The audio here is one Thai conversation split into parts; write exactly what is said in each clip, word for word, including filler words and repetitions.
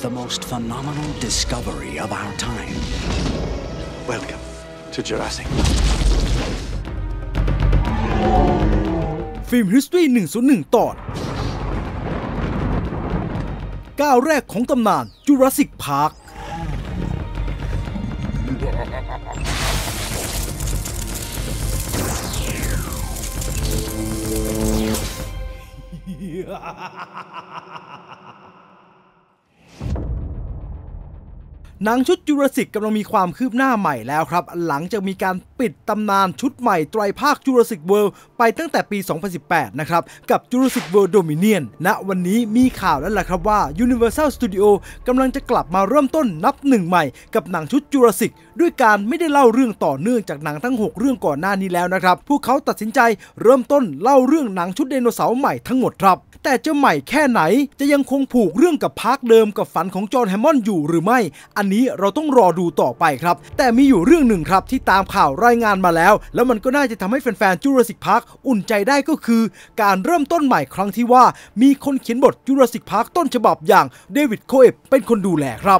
the most phenomenal discovery of our time. Welcome to Jurassic. ฟิล์ม History หนึ่งศูนย์หนึ่ง ตอนก้าวแรกของตำนาน Jurassic Parkหนังชุดจูราสสิกกำลังมีความคืบหน้าใหม่แล้วครับหลังจากมีการปิดตำนานชุดใหม่ไตรภาค Jurassic World ไปตั้งแต่ปี สองพันสิบแปด นะครับกับ Jurassic World Dominion ณวันนี้มีข่าวแล้วแหละครับว่า Universal Studio กำลังจะกลับมาเริ่มต้นนับหนึ่งใหม่กับหนังชุดจูราสสิกด้วยการไม่ได้เล่าเรื่องต่อเนื่องจากหนังทั้งหกเรื่องก่อนหน้านี้แล้วนะครับพวกเขาตัดสินใจเริ่มต้นเล่าเรื่องหนังชุดไดโนเสาร์ใหม่ทั้งหมดครับแต่จะใหม่แค่ไหนจะยังคงผูกเรื่องกับพาร์คเดิมกับฝันของจอห์น แฮมมอนด์อยู่หรือไม่อันนี้เราต้องรอดูต่อไปครับแต่มีอยู่เรื่องหนึ่งครับที่ตามข่าวรายงานมาแล้วแล้วมันก็น่าจะทำให้แฟนๆ Jurassic Park อุ่นใจได้ก็คือการเริ่มต้นใหม่ครั้งที่ว่ามีคนเขียนบท Jurassic Park ต้นฉบับอย่างเดวิด โคเอฟเป็นคนดูแลครับ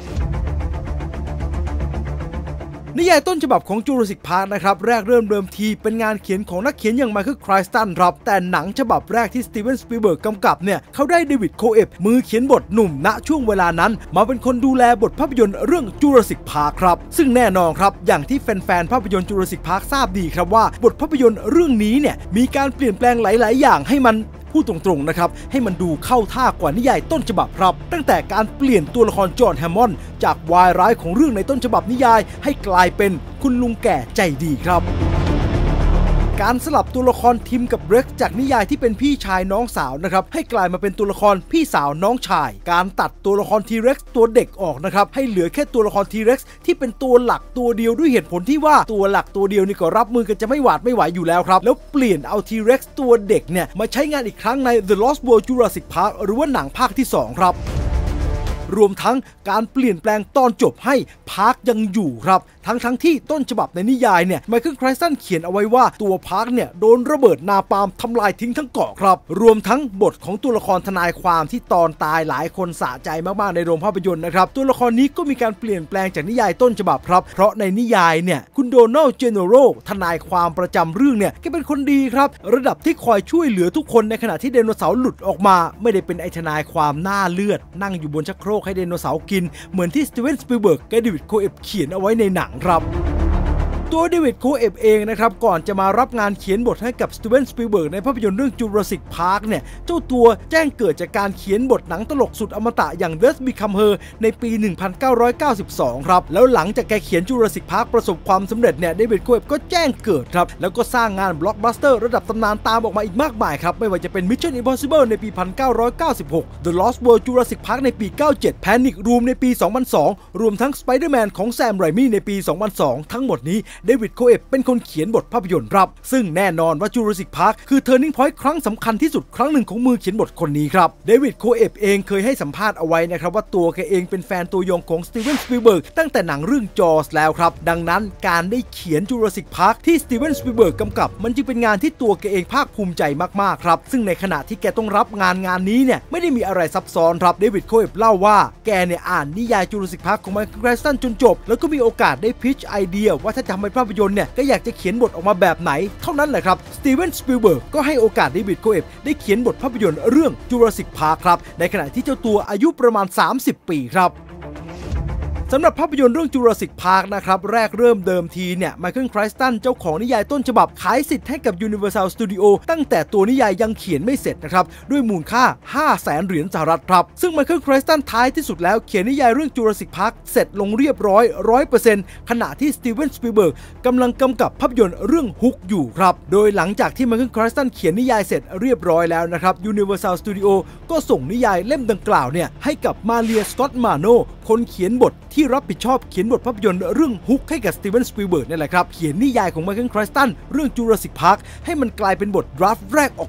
นิยายต้นฉบับของ Jurassic Park นะครับแรกเริ่มเดิมทีเป็นงานเขียนของนักเขียนอย่างไมเคิล ไครสตันครับแต่หนังฉบับแรกที่สตีเวน สปีลเบิร์กกำกับเนี่ยเขาได้เดวิด โคเอฟมือเขียนบทหนุ่มณช่วงเวลานั้นมาเป็นคนดูแลบทภาพยนตร์เรื่อง Jurassic Park ครับซึ่งแน่นอนครับอย่างที่แฟนๆภาพยนตร์ Jurassic Park ทราบดีครับว่าบทภาพยนตร์เรื่องนี้เนี่ยมีการเปลี่ยนแปลงหลายๆอย่างให้มันพูดตรงๆนะครับให้มันดูเข้าท่ากว่านิยายต้นฉบับครับตั้งแต่การเปลี่ยนตัวละครจอห์น แฮมมอนด์จากวายร้ายของเรื่องในต้นฉบับนิยายให้กลายเป็นคุณลุงแก่ใจดีครับการสลับตัวละครทิมกับเร็กซ์จากนิยายที่เป็นพี่ชายน้องสาวนะครับให้กลายมาเป็นตัวละครพี่สาวน้องชายการตัดตัวละครทีเร็กซ์ตัวเด็กออกนะครับให้เหลือแค่ตัวละครทีเร็กซ์ที่เป็นตัวหลักตัวเดียวด้วยเหตุผลที่ว่าตัวหลักตัวเดียวนี่ก็รับมือกันจะไม่หวาดไม่ไหวอยู่แล้วครับแล้วเปลี่ยนเอาทีเร็กซ์ตัวเด็กเนี่ยมาใช้งานอีกครั้งใน The Lost World Jurassic Park หรือว่าหนังภาคที่สองครับรวมทั้งการเปลี่ยนแปลงตอนจบให้พาร์คยังอยู่ครับทั้งทั้งที่ต้นฉบับในนิยายเนี่ยไมเคิล ไครสตันเขียนเอาไว้ว่าตัวพาร์คเนี่ยโดนระเบิดนาปาล์มทำลายทิ้งทั้งเกาะครับรวมทั้งบทของตัวละครทนายความที่ตอนตายหลายคนสะใจมากๆในโรงภาพยนตร์นะครับตัวละครนี้ก็มีการเปลี่ยนแปลงจากนิยายต้นฉบับครับเพราะในนิยายเนี่ยคุณโดนัลด์ เจเนโรลทนายความประจำเรื่องเนี่ยแกเป็นคนดีครับระดับที่คอยช่วยเหลือทุกคนในขณะที่ไดโนเสาร์หลุดออกมาไม่ได้เป็นไอ้ทนายความหน้าเลือดนั่งอยู่บนชักโครกให้ไดโนเสาร์กินเหมือนที่สตีเวน สปีลเบิร์กกับเดวิด โคเอฟเขียนเอาไว้ในหนังครับตัวเดวิด โคเอฟเองนะครับก่อนจะมารับงานเขียนบทให้กับสตีเวน สปีลเบิร์กในภาพยนตร์เรื่อง Jurassic Park เนี่ยเจ้าตัวแจ้งเกิดจากการเขียนบทหนังตลกสุดอมตะอย่าง Death Become Her ในปี หนึ่งพันเก้าร้อยเก้าสิบสอง ครับแล้วหลังจากแกเขียน Jurassic Park ประสบความสำเร็จเนี่ยเดวิด โคเอฟก็แจ้งเกิดครับแล้วก็สร้างงานบล็อกบัสเตอร์ระดับตำนานตามออกมาอีกมากมายครับไม่ว่าจะเป็น Mission Impossible ในปี หนึ่งพันเก้าร้อยเก้าสิบหก The Lost World Jurassic Park ในปี เก้าสิบเจ็ด Panic Room ในปี สองพันสอง รวมทั้ง Spider-Man ของแซม ไรมี่ในปี สองพันสอง ทั้งหมดนี้เดวิด โคเอฟเป็นคนเขียนบทภาพยนตร์ครับซึ่งแน่นอนว่า Jurassic Park คือ Turning Point ครั้งสำคัญที่สุดครั้งหนึ่งของมือเขียนบทคนนี้ครับเดวิด โคเอฟเองเคยให้สัมภาษณ์เอาไว้นะครับว่าตัวแกเองเป็นแฟนตัวยงของสตีเวน สปีลเบิร์กตั้งแต่หนังเรื่อง Jaws แล้วครับดังนั้นการได้เขียน Jurassic Park ที่สตีเวน สปีลเบิร์กกำกับมันจึงเป็นงานที่ตัวแกเองภาคภูมิใจมากๆครับซึ่งในขณะที่แกต้องรับงานงานนี้เนี่ยไม่ได้มีอะไรซับซ้อนครับเดวิด โคเอฟเล่าว่าแกเนี่ยอ่านนิยาย Jurassic Park ของไมเคิล ไครสตันจนจบแล้วก็มีโอกาสได้พิชไอเดียว่าถ้าจะทำเป็นภาพยนตร์เนี่ยก็อยากจะเขียนบทออกมาแบบไหนเท่านั้นแหละครับสตีเวน สปีลเบิร์กก็ให้โอกาสเดวิด โคเอฟได้เขียนบทภาพยนตร์เรื่อง Jurassic Park ครับในขณะที่เจ้าตัวอายุประมาณสามสิบปีครับสำหรับภาพยนตร์เรื่อง Jurassic Park นะครับแรกเริ่มเดิมทีเนี่ยไมเคิล ไครสตันเจ้าของนิยายต้นฉบับขายสิทธิ์ให้กับ Universal Studio ตั้งแต่ตัวนิยายยังเขียนไม่เสร็จนะครับด้วยมูลค่า ห้าแสน เหรียญสหรัฐครับซึ่งไมเคิล ไครสตันท้ายที่สุดแล้วเขียนนิยายเรื่อง Jurassic Park เสร็จลงเรียบร้อย ร้อยเปอร์เซ็นต์ ขณะที่สตีเวน สปีลเบิร์กกำลังกำกับภาพยนตร์เรื่องฮุกอยู่ครับโดยหลังจากที่ไมเคิล ไครสตันเขียนนิยายเสร็จเรียบร้อยแล้วนะครับ Universal Studio ก็ส่งนิยายเล่มดังกล่าวเนี่ยให้กับมาเลีย สกอตต์ มาโนคนเขียนบทที่รับผิดชอบเขียนบทภาพยนตร์เรื่องฮุกให้กับสตีเวน สปีลเบิร์กนี่แหละครับเขียนนิยายของไมเคิล ไครสตันเรื่อง Jurassic Park ให้มันกลายเป็นบทดราฟต์แรกออกมา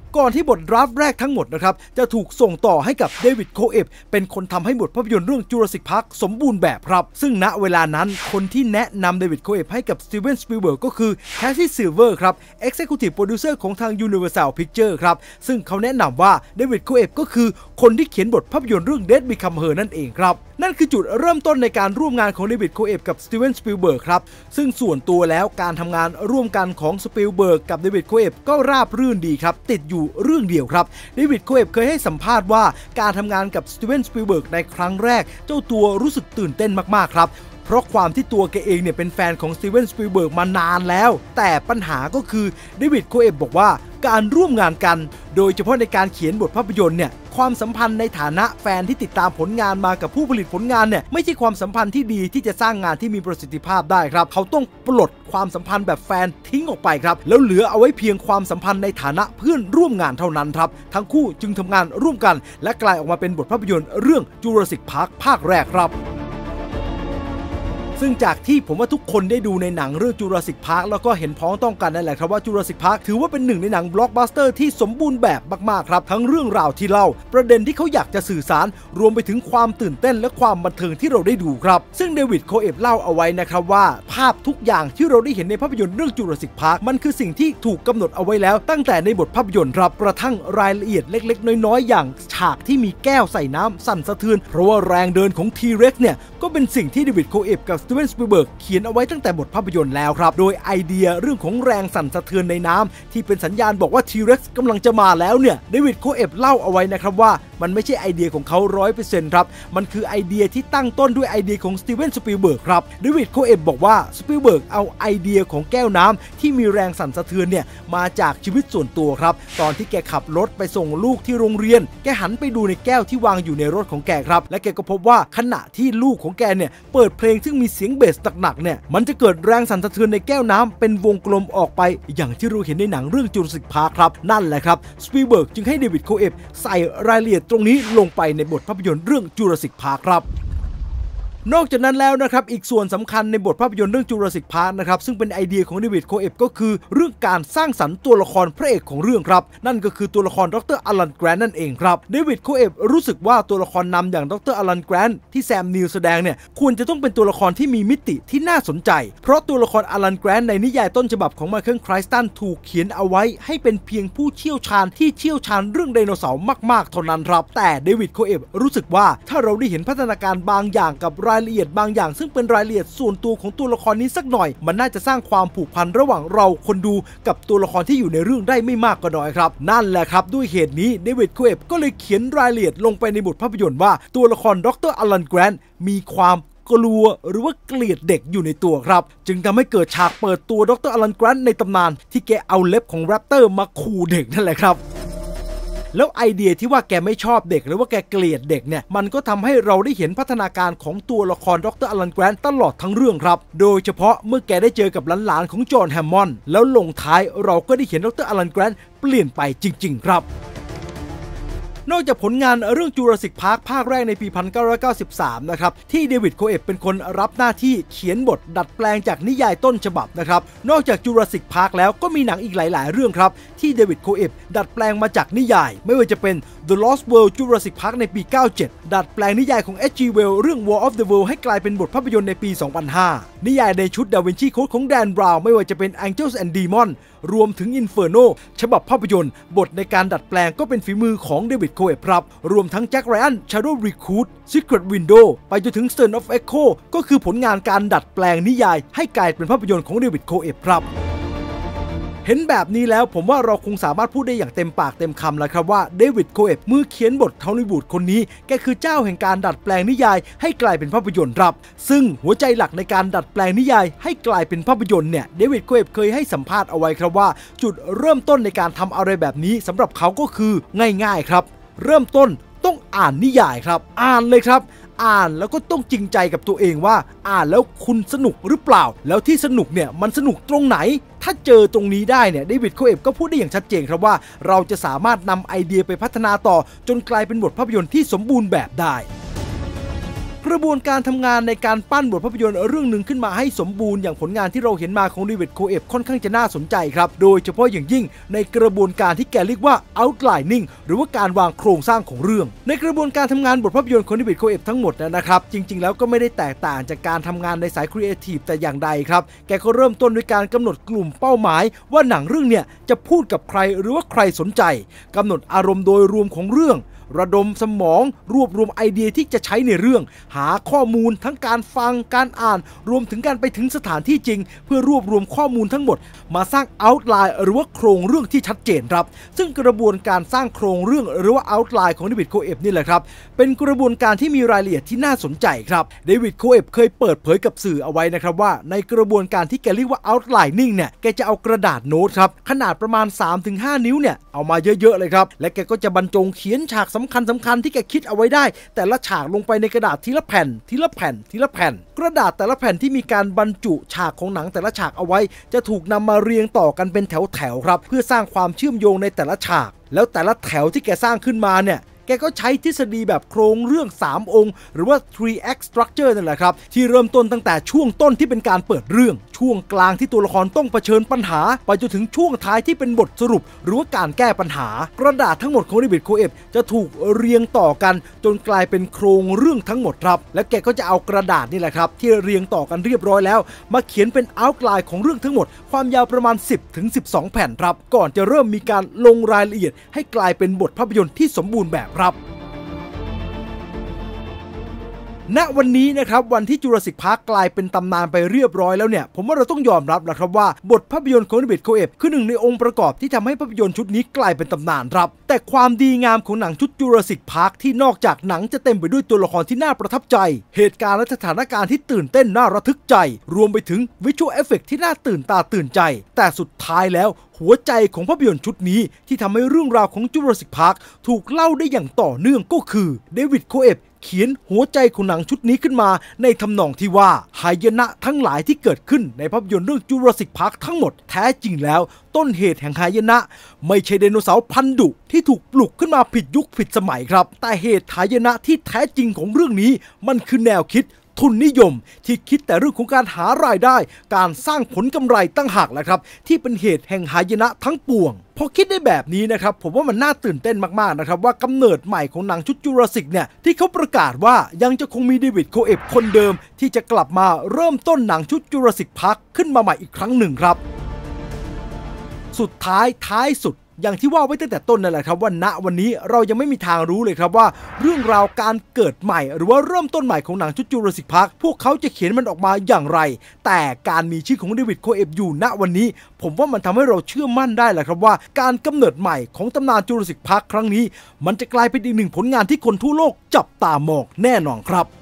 ก่อนที่บทดราฟต์แรกทั้งหมดนะครับจะถูกส่งต่อให้กับเดวิดโคเอฟเป็นคนทำให้บทภาพยนตร์เรื่อง Jurassic Park สมบูรณ์แบบครับซึ่งณเวลานั้นคนที่แนะนำเดวิดโคเอฟให้กับสตีเวนสปีลเบิร์กก็คือแคสซี่ซิลเวอร์ครับ Executive Producer ของทาง Universal Pictures ครับซึ่งเขาแนะนำว่าเดวิดโคเอฟก็คือคนที่เขียนบทภาพยนตร์เรื่อง Death Become Her นั่นเองครับนั่นคือจุดเริ่มต้นในการร่วมงานของเดวิดโคเอฟกับสตีเวนสปีลเบิร์กครับซึ่งส่วนตัวแล้วการทำงานร่วมกันของสปีลเบิร์กกับเดวิดโคเอฟก็ราบรื่นดีครับติดอยู่เรื่องเดียวครับเดวิดโคเอฟเคยให้สัมภาษณ์ว่าการทำงานกับสตีเวนสปีลเบิร์กในครั้งแรกเจ้าตัวรู้สึกตื่นเต้นมากๆครับเพราะความที่ตัวแกเองเนี่ยเป็นแฟนของสตีเวนสปีลเบิร์กมานานแล้วแต่ปัญหาก็คือเดวิดโคเอฟบอกว่าการร่วมงานกันโดยเฉพาะในการเขียนบทภาพยนตร์เนี่ยความสัมพันธ์ในฐานะแฟนที่ติดตามผลงานมากับผู้ผลิตผลงานเนี่ยไม่ใช่ความสัมพันธ์ที่ดีที่จะสร้างงานที่มีประสิทธิภาพได้ครับเขาต้องปลดความสัมพันธ์แบบแฟนทิ้งออกไปครับแล้วเหลือเอาไว้เพียงความสัมพันธ์ในฐานะเพื่อนร่วมงานเท่านั้นครับทั้งคู่จึงทำงานร่วมกันและกลายออกมาเป็นบทภาพยนตร์เรื่อง Jurassic Park ภาคแรกครับซึ่งจากที่ผมว่าทุกคนได้ดูในหนังเรื่อง Jurassic Park แล้วก็เห็นพ้องต้องกันนั่นแหละครับว่า Jurassic Park ถือว่าเป็นหนึ่งในหนังบล็อกบัสเตอร์ที่สมบูรณ์แบบมากๆครับทั้งเรื่องราวที่เล่าประเด็นที่เขาอยากจะสื่อสารรวมไปถึงความตื่นเต้นและความบันเทิงที่เราได้ดูครับซึ่งเดวิดโคเอฟเล่าเอาไว้นะครับว่าภาพทุกอย่างที่เราได้เห็นในภาพยนตร์เรื่อง Jurassic Park มันคือสิ่งที่ถูกกำหนดเอาไว้แล้วตั้งแต่ในบทภาพยนตร์ครับกระทั่งรายละเอียดเล็กๆน้อยๆอย่างฉากที่มีแก้วใส่น้ำสั่นสะเทือนเพราะว่าแรงเดินของ ที เร็กซ์ เนี่ยก็เป็นสิ่งที่เดวิดโคเอฟกับสตีเวนสปีลเบิร์กเขียนเอาไว้ตั้งแต่บทภาพยนตร์แล้วครับโดยไอเดียเรื่องของแรงสั่นสะเทือนในน้ำที่เป็นสัญญาณบอกว่า ที เร็กซ์ กำลังจะมาแล้วเนี่ยเดวิดโคเอฟเล่าเอาไว้นะครับว่ามันไม่ใช่ไอเดียของเขา ร้อยเปอร์เซ็นต์ ครับมันคือไอเดียที่ตั้งต้นด้วยไอเดียของสตีเวนสปีลเบิร์กครับเดวิดโคเอฟบอกว่าสปีลเบิร์กเอาไอเดียของแก้วน้ำที่มีแรงสั่นสะเทือนเนี่ยมาจากชีวิตส่วนตัวครับตอนที่แกขับรถไปส่งลูกที่โรงเรียนแกหันไปดูในแก้วที่วางอยู่ในรถของแกครับและแกก็พบว่าขณะที่ลูกของแกเนี่ยเปิดเพลงซึ่งมีเสียงเบสหนักๆเนี่ยมันจะเกิดแรงสั่นสะเทือนในแก้วน้ำเป็นวงกลมออกไปอย่างที่เราเห็นในหนังเรื่อง Jurassic Park ครับนั่นแหละครับสปีลเบิร์กจึงให้เดวิดโคเอฟใส่รายละเอียดตรงนี้ลงไปในบทภาพยนตร์เรื่อง Jurassic Park ครับนอกจากนั้นแล้วนะครับอีกส่วนสำคัญในบทภาพยนตร์เรื่อง Jurassic Park นะครับซึ่งเป็นไอเดียของเดวิดโคเอฟก็คือเรื่องการสร้างสรรค์ตัวละครพระเอกของเรื่องครับนั่นก็คือตัวละครดร.อลัน แกรนต์นั่นเองครับเดวิดโคเอฟรู้สึกว่าตัวละครนำอย่างดร.อลัน แกรนต์ที่แซมนีลแสดงเนี่ยควรจะต้องเป็นตัวละครที่มีมิติที่น่าสนใจเพราะตัวละครอลัน แกรนต์ในนิยายต้นฉบับของไมเคิล ไคลสตันถูกเขียนเอาไว้ให้เป็นเพียงผู้เชี่ยวชาญที่เชี่ยวชาญเรื่องไดโนเสาร์มากๆเท่านั้นครับแต่เดวิดโคเอฟรู้สึกว่าถ้าเราได้เห็นพัฒนาการบางอย่างกับรายละเอียดบางอย่างซึ่งเป็นรายละเอียดส่วนตัวของตัวละครนี้สักหน่อยมันน่าจะสร้างความผูกพันระหว่างเราคนดูกับตัวละครที่อยู่ในเรื่องได้ไม่มากก็น้อยครับนั่นแหละครับด้วยเหตุนี้เดวิดโคเอฟก็เลยเขียนรายละเอียดลงไปในบทภาพยนตร์ว่าตัวละครดร.อลัน แกรนต์มีความกลัวหรือว่าเกลียดเด็กอยู่ในตัวครับจึงทำให้เกิดฉากเปิดตัวดร.อลัน แกรนต์ในตำนานที่แกเอาเล็บของแรปเตอร์มาขู่เด็กนั่นแหละครับแล้วไอเดียที่ว่าแกไม่ชอบเด็กหรือว่าแกเกลียดเด็กเนี่ยมันก็ทำให้เราได้เห็นพัฒนาการของตัวละครดร.อลัน แกรนต์ตลอดทั้งเรื่องครับโดยเฉพาะเมื่อแกได้เจอกับหลานๆของจอห์น แฮมมอนด์แล้วลงท้ายเราก็ได้เห็นดร.อลัน แกรนต์เปลี่ยนไปจริงๆครับนอกจากผลงานเรื่อง Jurassic Park ภาคแรกในปี หนึ่งพันเก้าร้อยเก้าสิบสาม นะครับที่เดวิดโคเอฟเป็นคนรับหน้าที่เขียนบทดัดแปลงจากนิยายต้นฉบับนะครับนอกจาก Jurassic Park แล้วก็มีหนังอีกหลายๆเรื่องครับที่เดวิดโคเอฟดัดแปลงมาจากนิยายไม่ว่าจะเป็น The Lost World Jurassic Park ในปี เก้าสิบเจ็ด ดัดแปลงนิยายของ เอช จี Wells เรื่อง War of the World ให้กลายเป็นบทภาพยนตร์ในปี สองพันห้า นิยายในชุด Da Vinci Code ของแดน บราวน์ไม่ว่าจะเป็น Angels and Demons รวมถึง Inferno ฉบับภาพยนตร์บทในการดัดแปลงก็เป็นฝีมือของเดวิดโคเอฟครับรวมทั้ง Jack Ryan Shadow Recruit Secret Window ไปจนถึง Stern of Echo ก็คือผลงานการดัดแปลงนิยายให้กลายเป็นภาพยนตร์ของเดวิดโคเอฟครับเห็นแบบนี้แล้วผมว่าเราคงสามารถพูดได้อย่างเต็มปากเต็มคำแล้วครับว่าเดวิดโคเอฟมือเขียนบทฮอลลีวูดคนนี้แกคือเจ้าแห่งการดัดแปลงนิยายให้กลายเป็นภาพยนตร์ครับซึ่งหัวใจหลักในการดัดแปลงนิยายให้กลายเป็นภาพยนตร์เนี่ยเดวิดโคเอฟเคยให้สัมภาษณ์เอาไว้ครับว่าจุดเริ่มต้นในการทำอะไรแบบนี้สำหรับเขาก็คือง่ายๆครับเริ่มต้นต้องอ่านนิยายครับอ่านเลยครับอ่านแล้วก็ต้องจริงใจกับตัวเองว่าอ่านแล้วคุณสนุกหรือเปล่าแล้วที่สนุกเนี่ยมันสนุกตรงไหนถ้าเจอตรงนี้ได้เนี่ยเดวิดโคเอฟก็พูดได้อย่างชัดเจนครับว่าเราจะสามารถนำไอเดียไปพัฒนาต่อจนกลายเป็นบทภาพยนตร์ที่สมบูรณ์แบบได้กระบวนการทำงานในการปั้นบทภาพยนตร์เรื่องหนึ่งขึ้นมาให้สมบูรณ์อย่างผลงานที่เราเห็นมาของเดวิดโคเอฟค่อนข้างจะน่าสนใจครับโดยเฉพาะอย่างยิ่งในกระบวนการที่แกเรียกว่า outlining หรือว่าการวางโครงสร้างของเรื่องในกระบวนการทำงานบทภาพยนตร์ของเดวิดโคเอฟทั้งหมดนะครับจริงๆแล้วก็ไม่ได้แตกต่างจากการทำงานในสายครีเอทีฟแต่อย่างใดครับแกก็เริ่มต้นด้วยการกำหนดกลุ่มเป้าหมายว่าหนังเรื่องเนี่ยจะพูดกับใครหรือว่าใครสนใจกำหนดอารมณ์โดยรวมของเรื่องระดมสมองรวบรวมไอเดียที่จะใช้ในเรื่องหาข้อมูลทั้งการฟังการอ่านรวมถึงการไปถึงสถานที่จริงเพื่อรวบรวมข้อมูลทั้งหมดมาสร้างเอาต์ไลน์หรือว่าโครงเรื่องที่ชัดเจนครับซึ่งกระบวนการสร้างโครงเรื่องหรือว่าเอาต์ไลน์ของเดวิดโคเอฟนี่แหละครับเป็นกระบวนการที่มีรายละเอียดที่น่าสนใจครับเดวิดโคเอฟเคยเปิดเผยกับสื่อเอาไว้นะครับว่าในกระบวนการที่แกเรียกว่า outlining เนี่ยแกจะเอากระดาษโน้ตครับขนาดประมาณ สามถึงห้า นิ้วเนี่ยเอามาเยอะๆเลยครับและแกก็จะบรรจงเขียนฉากสำคัญสำคัญที่แกคิดเอาไว้ได้แต่ละฉากลงไปในกระดาษทีละแผ่นทีละแผ่นทีละแผ่นกระดาษแต่ละแผ่นที่มีการบรรจุฉากของหนังแต่ละฉากเอาไว้จะถูกนำมาเรียงต่อกันเป็นแถวๆครับเพื่อสร้างความเชื่อมโยงในแต่ละฉากแล้วแต่ละแถวที่แกสร้างขึ้นมาเนี่ยแกก็ใช้ทฤษฎีแบบโครงเรื่องสามองค์หรือว่า ทรี แอคต์ structure นั่นแหละครับที่เริ่มต้นตั้งแต่ช่วงต้นที่เป็นการเปิดเรื่องช่วงกลางที่ตัวละครต้องเผชิญปัญหาไปจนถึงช่วงท้ายที่เป็นบทสรุปหรือว่าการแก้ปัญหากระดาษทั้งหมดของเดวิดโคเอฟจะถูกเรียงต่อกันจนกลายเป็นโครงเรื่องทั้งหมดครับและแกก็จะเอากระดาษนี่แหละครับที่เรียงต่อกันเรียบร้อยแล้วมาเขียนเป็นเอาต์ไลน์ของเรื่องทั้งหมดความยาวประมาณ สิบถึงสิบสอง แผ่นครับก่อนจะเริ่มมีการลงรายละเอียดให้กลายเป็นบทภาพยนตร์ที่สมบูรณ์แบบครับณวันนี้นะครับวันที่จูราสสิคพาร์คกลายเป็นตำนานไปเรียบร้อยแล้วเนี่ยผมว่าเราต้องยอมรับนะครับว่าบทภาพยนตร์ของเดวิดโคเอฟคือหนึ่งในองค์ประกอบที่ทำให้ภาพยนตร์ชุดนี้กลายเป็นตำนานครับแต่ความดีงามของหนังชุดจูราสสิคพาร์คที่นอกจากหนังจะเต็มไปด้วยตัวละครที่น่าประทับใจเหตุการณ์และสถานการณ์ที่ตื่นเต้นน่าระทึกใจรวมไปถึงวิชวลเอฟเฟกต์ที่น่าตื่นตาตื่นใจแต่สุดท้ายแล้วหัวใจของภาพยนตร์ชุดนี้ที่ทำให้เรื่องราวของจูราสสิคพาร์คถูกเล่าได้อย่างต่อเนื่องก็คือเดวิดโคเอฟเขียนหัวใจของหนังชุดนี้ขึ้นมาในทำนองที่ว่าหายนะทั้งหลายที่เกิดขึ้นในภาพยนตร์เรื่องจูราสสิคพาร์คทั้งหมดแท้จริงแล้วต้นเหตุแห่งหายนะไม่ใช่ไดโนเสาร์พันดุที่ถูกปลุกขึ้นมาผิดยุคผิดสมัยครับแต่เหตุหายนะที่แท้จริงของเรื่องนี้มันคือแนวคิดทุนนิยมที่คิดแต่เรื่องของการหารายได้การสร้างผลกำไรตั้งหากแหละครับที่เป็นเหตุแห่งหายนะทั้งปวงพอคิดได้แบบนี้นะครับผมว่ามันน่าตื่นเต้นมากๆนะครับว่ากำเนิดใหม่ของหนังชุดจูราสสิคเนี่ยที่เขาประกาศว่ายังจะคงมีเดวิดโคเอฟคนเดิมที่จะกลับมาเริ่มต้นหนังชุดจูราสสิคพาร์คขึ้นมาใหม่อีกครั้งหนึ่งครับสุดท้ายท้ายสุดอย่างที่ว่าไว้ตั้งแต่ต้นนั่นแหละครับว่าณวันนี้เรายังไม่มีทางรู้เลยครับว่าเรื่องราวการเกิดใหม่หรือว่าเริ่มต้นใหม่ของหนังชุดจูราสสิคพาร์คพวกเขาจะเขียนมันออกมาอย่างไรแต่การมีชื่อของเดวิดโคเอฟอยู่ณวันนี้ผมว่ามันทำให้เราเชื่อมั่นได้แหละครับว่าการกำเนิดใหม่ของตำนานจูราสสิคพาร์คครั้งนี้มันจะกลายเป็นอีกหนึ่งผลงานที่คนทั่วโลกจับตามองแน่นอนครับ